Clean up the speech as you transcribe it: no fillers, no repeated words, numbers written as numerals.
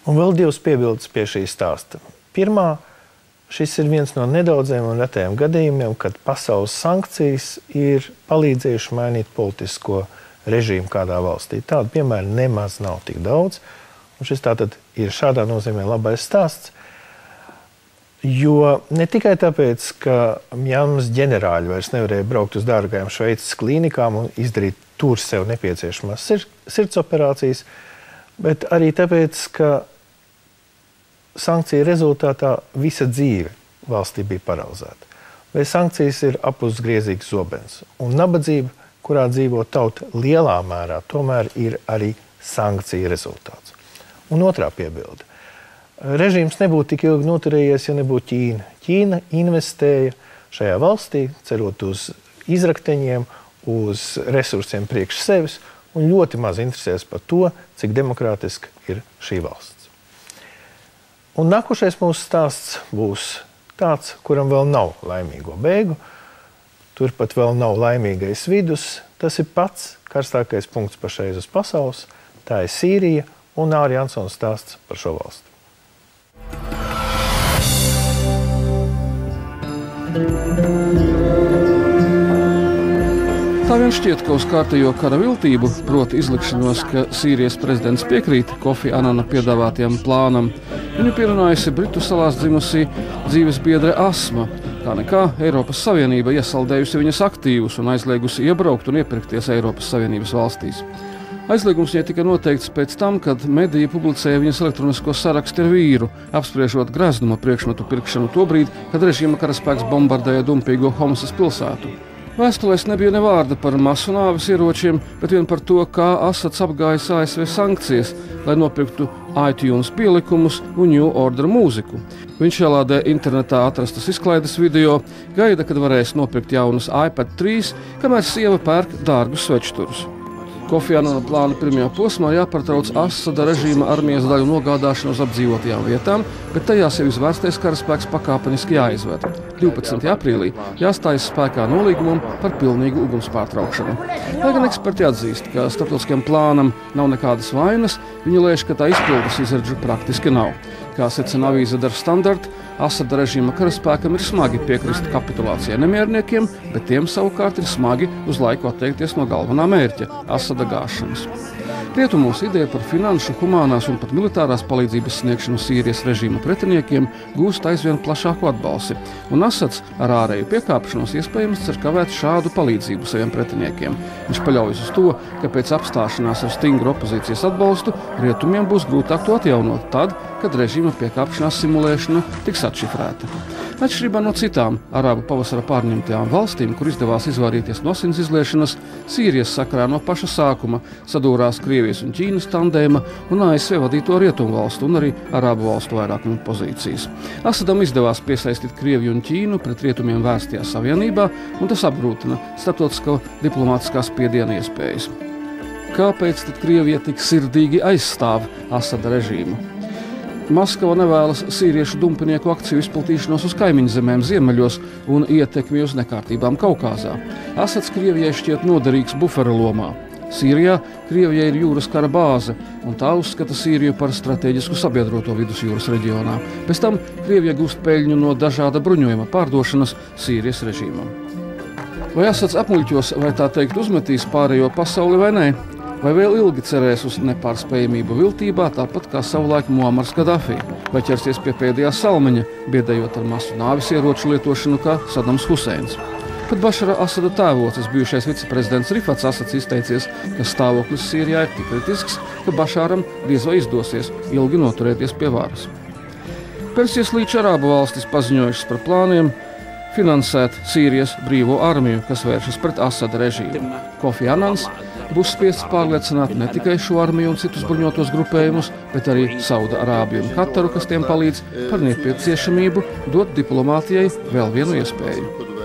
Un vēl divas piebildes pie šī stāsta. Pirmā, šis ir viens no nedaudziem un retajiem gadījumiem, kad pasaules sankcijas ir palīdzējuši mainīt politisko režīmu kādā valstī. Tādu piemēru nemaz nav tik daudz. Un šis tātad ir šādā nozīmē labais stāsts, jo ne tikai tāpēc, ka Mjanmas ģenerāļi vairs nevarēja braukt uz dārgajām Šveices klīnikām un izdarīt tur sev nepieciešamās sirds operācijas, bet arī tāpēc, ka sankciju rezultātā visa dzīve valstī bija paralizēta. Vai sankcijas ir apusgriezīgs zobens, un nabadzība, kurā dzīvo tauta lielā mērā, tomēr ir arī sankciju rezultāts. Un otrā piebilde. Režīms nebūtu tik ilgi noturējies, ja nebūtu Ķīna. Ķīna investēja šajā valstī, cerot uz izrakteņiem, uz resursiem priekš sevis, un ļoti maz interesēs par to, cik demokrātiski ir šī valsts. Un nākošais mūsu stāsts būs tāds, kuram vēl nav laimīgo beigu. Turpat vēl nav laimīgais vidus. Tas ir pats karstākais punkts pašreiz uz pasaules. Tā ir Sīrija, un Āra Jansona stāsts par šo valsti. Tā vien šķiet, ka uz kārtējo kara viltību, proti izlikšanos, ka Sīrijas prezidents piekrīt Kofi Anana piedāvātajam plānam, viņu pierunājusi Britu salās dzimusī dzīvesbiedre Asma. Kā nekā Eiropas Savienība iesaldējusi viņas aktīvus un aizliegusi iebraukt un iepirkties Eiropas Savienības valstīs. Aizliegums viņai tika noteikts pēc tam, kad mediji publicēja viņas elektronisko sarakstu ar vīru, apspriežot greznuma priekšmetu pirkšanu tobrīd, kad režīma karaspēks bombardēja dumpīgo Homsas pilsētu. Vēstulēs nebija ne vārda par masu nāves ieročiem, bet vien par to, kā Asads apgājis ASV sankcijas, lai nopirktu iTunes pielikumus un New Order mūziku. Viņš ielādē internetā atrastas izklaides video, gaida, kad varēs nopirkt jaunas iPad 3, kamēr sieva pērk dārgus svečturus. Kofi Anana plāna pirmajā posmā jāpārtrauc Asada režīma armijas daļu nogādāšanu uz apdzīvotajām vietām, bet tajās jau izvērstais karaspēks pakāpeniski jāizved. 12. aprīlī jāstājas spēkā nolīgumam par pilnīgu uguns pārtraukšanu. Lai gan eksperti atzīst, ka starptautiskajam plānam nav nekādas vainas, viņi lēš, ka tā izpildes izredzu praktiski nav. Kā secina avīze Der Standard, Asada režīma karaspēkam ir smagi piekrist kapitulācijai nemierniekiem, bet tiem savukārt ir smagi uz laiku atteikties no galvenā mērķa – Asada gāšanas. Rietumos ideja par finanšu, humānās un pat militārās palīdzības sniegšanu Sīrijas režīma pretiniekiem gūst aizvien plašāku atbalsi, un Asads ar ārēju piekāpšanos iespējams cer kavēt šādu palīdzību saviem pretiniekiem. Viņš paļaujas uz to, ka pēc apstāšanās ar stingru opozīcijas atbalstu rietumiem būs grūtāk to atjaunot tad, kad režīma piekāpšanās simulēšana tiks atšifrēta. Atšķirībā no citām arābu pavasara pārņemtajām valstīm, kur izdevās izvairīties no asins izliešanas, Sīrijas sakarā no paša sākuma sadūrās Krievijas un Ķīnas tandēma un ASV vadīto rietumu valstu un arī arābu valstu vairākuma pozīcijas. Asadam izdevās piesaistīt Krieviju un Ķīnu pret rietumiem vērstajā savienībā, un tas apgrūtina starptautiskā diplomātiskā spiediena iespējas. Kāpēc tad Krievija tik sirdīgi aizstāv Asada režīmu? Maskava nevēlas sīriešu dumpinieku akciju izplatīšanos uz kaimiņzemēm ziemeļos un ietekmi uz nekārtībām Kaukāzā. Asads Krievijai šķiet noderīgs bufera lomā. Sīrijā Krievijai ir jūras kara bāze, un tā uzskata Sīriju par strateģisku sabiedroto vidusjūras reģionā. Pēc tam Krievija gūst peļņu no dažāda bruņojuma pārdošanas Sīrijas režīmam. Vai Asads apmuļķos, vai tā teikt uzmetīs pārējo pasauli vai nē? Vai vēl ilgi cerēs uz nepārspējamību viltībā, tāpat kā savulaik Muamars Kadafi, vai ķersies pie pēdējā salmeņa, biedējot ar masu nāvis ieroču lietošanu kā Sadams Huseins. Pat Bašara Asada tēvocis, bijušais viceprezidents Rifats Asads izteicies, ka stāvoklis Sīrijā ir tik kritisks, ka Bašāram diez vai izdosies ilgi noturēties pie varas. Persijas līča arābu valstis paziņojušas par plāniem finansēt Sīrijas brīvo armiju, kas vēršas pret Asada režīmu. Kofi Anans būs spiests pārliecināt ne tikai šo armiju un citus bruņotos grupējumus, bet arī Sauda-Arābiju un Kataru, kas tiem palīdz, par nepieciešamību dot diplomātijai vēl vienu iespēju.